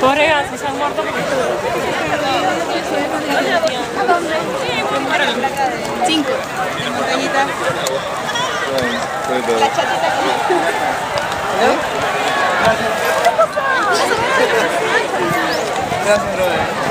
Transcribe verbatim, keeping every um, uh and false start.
Pobre gato, se han muerto porque ¿A dónde? Cinco. Montañita. La chatita que Gracias, brother.